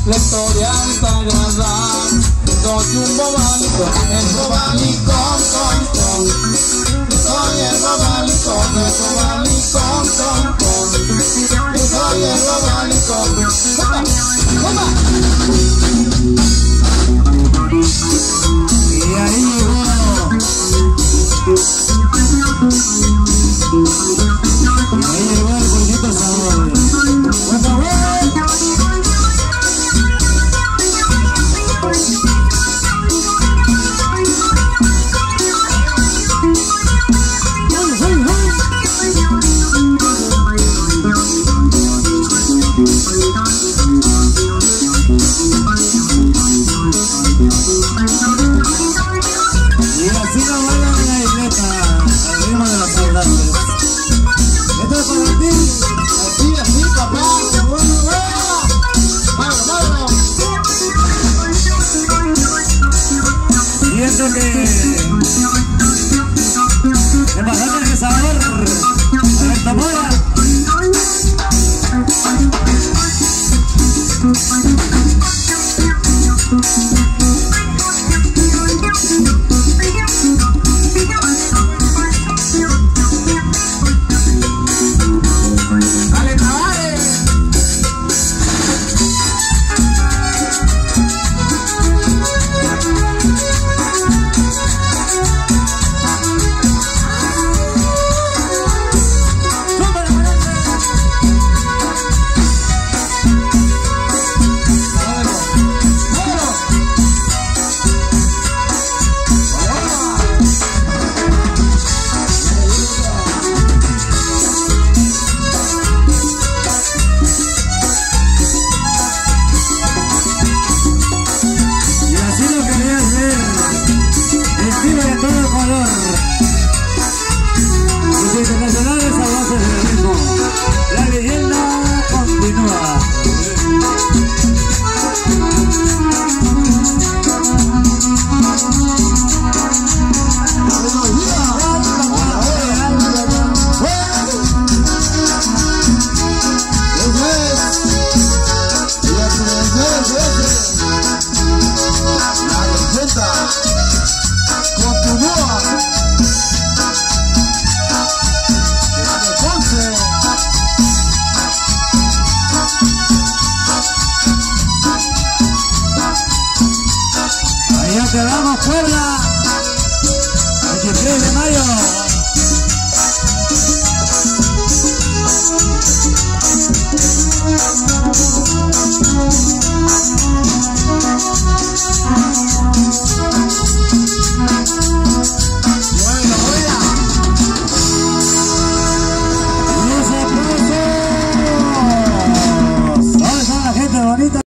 la historia está grabada. Soy un bobalicón, el bobalicón, soy el bobalicón, soy el bobalicón. ¡Toma! Y ahí llegó. Y ahí llegó el bonito sabor. ¡Por favor! Y así nos bailan en la isleta, al ritmo de los saudantes. Esto es para ti, así, papá. Bueno, vámonos. Y esto que le pasaste el sabor, Alberto Mora. Los internacionales a base del ritmo. La leyenda continúa. Allá te damos, Puebla.